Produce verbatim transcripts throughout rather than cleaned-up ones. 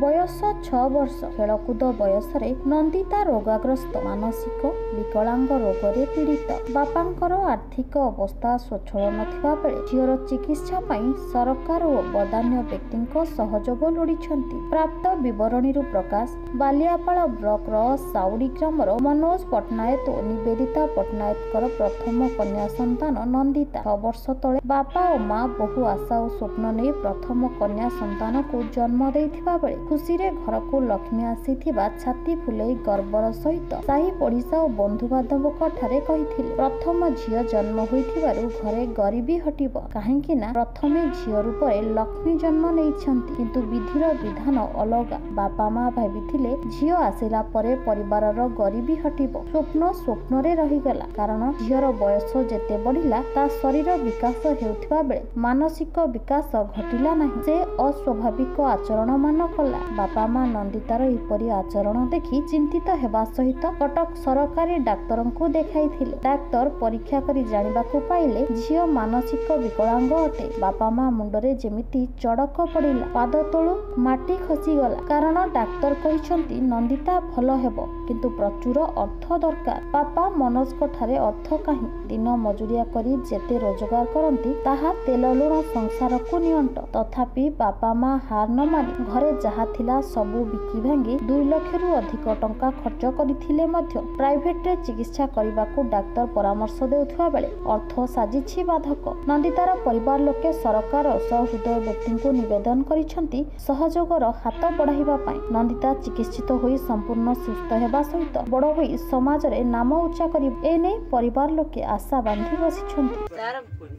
बयस छह वर्ष खेलकूद बयस नंदिता रोगाग्रस्त मानसिक विकलांग रोगरे पीड़ित। बापांकर आर्थिक अवस्था स्वच्छल नथिबा बेले झीर चिकित्सा पाई सरकार और बदान्य व्यक्ति सहयोग लोड़िछंती। प्राप्त विवरणी प्रकाश बालियापाल ब्लॉक साउडी ग्रामर मनोज पट्टनायक और निवेदिता पट्टनायक प्रथम कन्या संतान नंदिता। छह वर्ष तले बापा और माँ बहु आशा और स्वप्न नहीं प्रथम कन्या संतान को जन्म देथिबा बेले खुशी रे घर को लक्ष्मी आसीथिबा छाती फुलई गर्वर सहित साही पड़िशा और बंधु बांधव ठारे कहिथिले। प्रथम झियो जन्म होइथिबारु घरे गरीबी हटिबो काहेकि ना प्रथमे झियो रूपे लक्ष्मी जन्म नेइछंती किंतु विधिर विधान अलगा। बापा माँ भाबिथिले झियो आसिला परे परिवारर गरीबी हटिबो। स्वप्न स्वप्न रे रहिगला कारण झियोर बयस जेते बढ़िला ता शरीर विकास हेउथिबा बेले मानसिक विकास घटिला नाही। से अस्वाभाविक आचरण मान कला। बापा माँ नंदितार एपरी आचरण देखि चिंतित हेबा सहित कटक सरकारी डाक्तर को देखाइथिले। डाक्तर परीक्षा करी जानिबाकू पाइले झियो मानसिक विकलांग अटे। बापा माँ मुंडरे जेमिति चड़क पड़िला पाद तळु माटी खसी गला कारण डाक्तर कहिसंती नंदिता भल हेबो किंतु प्रचुर अर्थ दरकार। बापा मनोज ठारे अर्थ काहि दिन मजुरिया करी जेते रोजगार करंती ताहा तेल लुण संसार को नियंट। तथापि बापा माँ हार न मानि घरे जहा थिला सबु बिकी भांगी दुई लाख रु अधिक टंका खर्च करिथिले मध्य प्राइवेट रे चिकित्सा करबाकू डाक्तर परामर्श देउथुवा बेले अर्थ साजिछि बाधक। नंदितार परिवार लोके सरकार सहृदय व्यक्ति को निवेदन करिसंती सहयोगर हाथ बढ़ाइबा पई। नंदिता चिकित्सित होई संपूर्ण सुस्थ हेबा सहित बड़ होई समाज रे नाम उच्चा करि एने परिवार लोके आशा बांधी बसिछंती। तार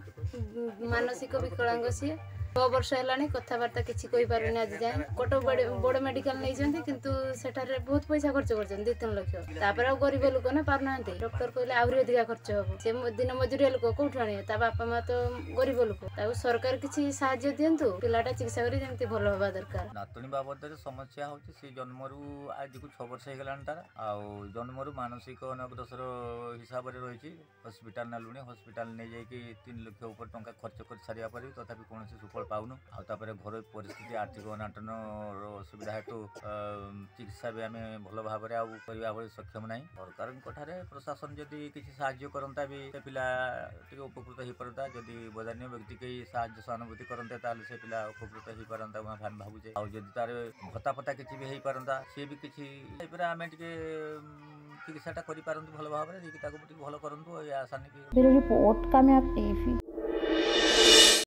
मानसिक विकलांग सी छह वर्ष है कथबार्ता किसी कहींपारे आज जाए कटक बड़ मेडिकल नहीं किंतु सेठारे बहुत पैसा खर्च कर दी तीन लक्ष तापर गरीब लोक ना पार ना डॉक्टर कहले आहरी अधिका खर्च हम से दिन मजुरिया लोक कौट आने बापा माँ तो गरीब लोक सरकार किसी साहाय्य दिंतु पिलाटा चिकित्सा करी भल हवा दरकार। नातुणी बाबद समस्या होची से जन्मरू आज को छह वर्ष हो तार आउ जन्मरू मानसिक अनग्रसर हिसाब से रही हस्पिटाल नेलुणी हस्पिटाल नहीं जाकि तीन लक्ष ऊपर टंका खर्च कर सारा पर तथापि कौन सुफल पाऊनु आपर घर परिस्थिति आर्थिक अनाटन असुविधा हेतु चिकित्सा भी आम भल भाव में सक्षम ना। सरकार प्रशासन जदि किसी साहाय्य करता भी से पिला उपकृत हो पारता जदि बदान्य व्यक्ति कई साहाय्य सहानुभूति करते से पिला उपकृत हो पारता भावुचे आदि तार भत्ता फता किसी भी हो पारता सी भी किसी आम टे चिकित्साटा कर भल भाव में भल करूँ आशा रिपोर्ट कामयाब टीवी।